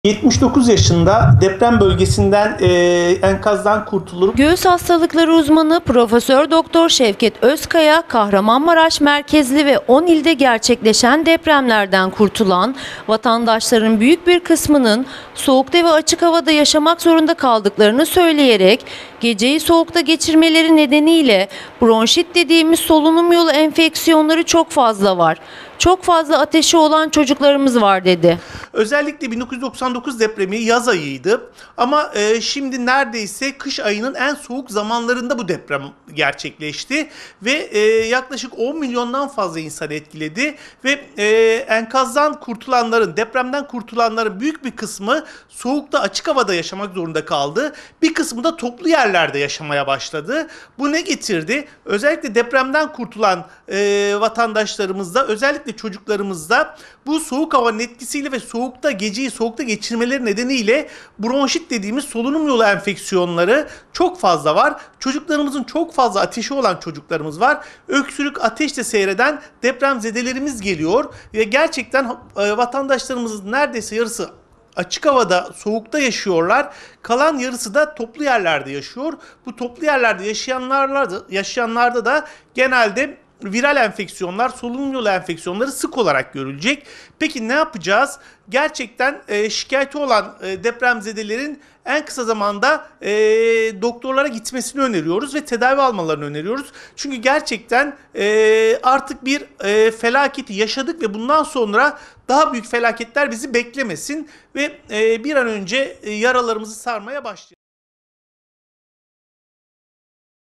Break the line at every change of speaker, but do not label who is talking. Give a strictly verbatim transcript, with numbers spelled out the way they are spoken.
yetmiş dokuz yaşında deprem bölgesinden e, enkazdan kurtulup
Göğüs hastalıkları uzmanı Profesör Doktor Şevket Özkaya, Kahramanmaraş merkezli ve on ilde gerçekleşen depremlerden kurtulan vatandaşların büyük bir kısmının soğukta ve açık havada yaşamak zorunda kaldıklarını söyleyerek geceyi soğukta geçirmeleri nedeniyle bronşit dediğimiz solunum yolu enfeksiyonları çok fazla var. Çok fazla ateşi olan çocuklarımız var dedi.
özellikle bin dokuz yüz doksan dokuz depremi yaz ayıydı ama e, şimdi neredeyse kış ayının en soğuk zamanlarında bu deprem gerçekleşti ve e, yaklaşık on milyondan fazla insan etkiledi ve e, enkazdan kurtulanların, depremden kurtulanların büyük bir kısmı soğukta, açık havada yaşamak zorunda kaldı. Bir kısmı da toplu yerlerde yaşamaya başladı. Bu ne getirdi? Özellikle depremden kurtulan e, vatandaşlarımızda, özellikle çocuklarımızda bu soğuk havanın etkisiyle ve soğukta, geceyi soğukta geçirmeleri nedeniyle bronşit dediğimiz solunum yolu enfeksiyonları çok fazla var. Çocuklarımızın çok fazla ateşi olan çocuklarımız var. Öksürük, ateşle seyreden depremzedelerimiz geliyor ve gerçekten e, vatandaşlarımızın neredeyse yarısı açık havada, soğukta yaşıyorlar. Kalan yarısı da toplu yerlerde yaşıyor. Bu toplu yerlerde yaşayanlarda, yaşayanlarda da genelde viral enfeksiyonlar, solunum yolu enfeksiyonları sık olarak görülecek. Peki ne yapacağız? Gerçekten e, şikayeti olan e, depremzedelerin en kısa zamanda e, doktorlara gitmesini öneriyoruz ve tedavi almalarını öneriyoruz. Çünkü gerçekten e, artık bir e, felaketi yaşadık ve bundan sonra daha büyük felaketler bizi beklemesin ve e, bir an önce e, yaralarımızı sarmaya başlayalım.